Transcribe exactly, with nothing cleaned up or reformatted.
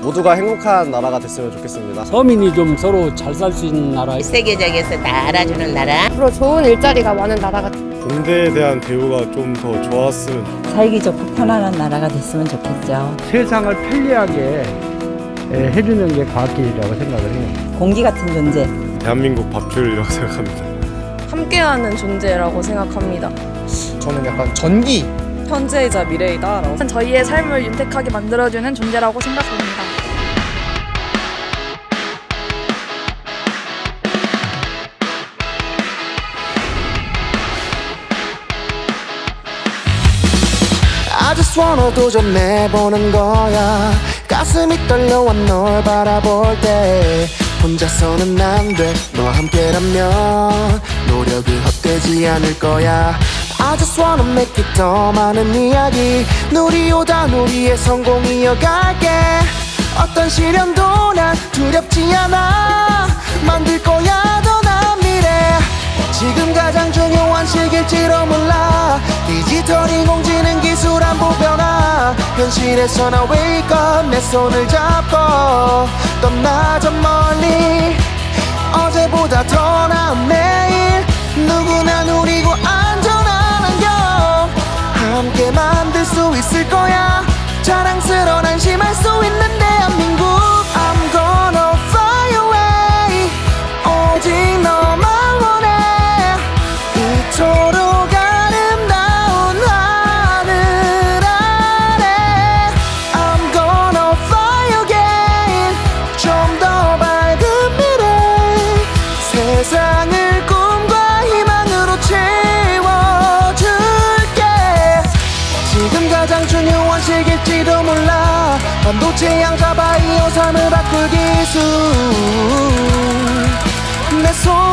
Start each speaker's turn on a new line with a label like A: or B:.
A: 모두가 행복한 나라가 됐으면 좋겠습니다.
B: 서민이 좀 서로 잘 살 수 있는 나라.
C: 세계적에서 다 알아주는 나라.
D: 앞으로 좋은 일자리가 많은 나라가
A: 공대에 대한 대우가 좀 더 좋았으면,
E: 살기 좋고 편안한 나라가 됐으면 좋겠죠.
F: 세상을 편리하게 해주는 게 과학기술이라고 생각을 해요.
E: 공기 같은 존재.
A: 대한민국 밥줄이라고 생각합니다.
D: 함께하는 존재라고 생각합니다.
G: 저는 약간 전기,
D: 현재이자 미래이다 라고. 저희의 삶을 윤택하게 만들어주는 존재라고 생각합니다.
G: I just wanna 도전해보는 거야. 가슴이 떨려와 널 바라볼 때 혼자서는 안 돼. 너와 함께라면 노력이 헛되지 않을 거야. I just wanna make it 더 많은 이야기 누리오다 누리의 성공 이어갈게. 어떤 시련도 난 두렵지 않아. 만들 거야 더 나은 미래. 지금 가장 중요한 시기일지도 몰라. 디지털 인공지능 기술 안보 변화. 현실에서 나 wake up 내 손을 잡고 떠나 저 멀리. 어제보다 더 나은 내일 누구나 누리고 안전한 환경 함께 만들 수 있을 거야. 자랑스러운 안심할 수 있는 대한민국. I'm gonna fly away. 오직 너만 원해. 이토록 아름다운 하늘 아래 I'm gonna fly again. 좀 더 밝은 미래 세상을 꿈과 희망으로 채워줄게. 지금 가장 중요한 시기일지도 몰라. 반도체 양자 바이오 삶을 바꿀 기술 내 손